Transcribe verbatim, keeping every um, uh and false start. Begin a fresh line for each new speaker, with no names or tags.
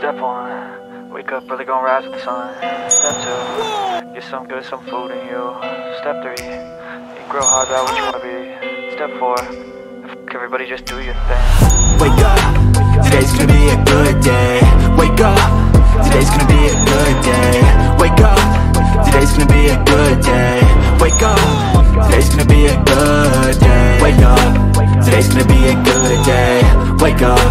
Step one, wake up early, gonna rise with the sun. Step two, get some good, some food in you. Step three, you grow hard about what you wanna be. Step four, f everybody, just do your thing.
Wake up, today's gonna be a good day. Wake up, today's gonna be a good day. Wake up, today's gonna be a good day. Wake up, today's gonna be a good day. Wake up, today's gonna be a good day. Wake up.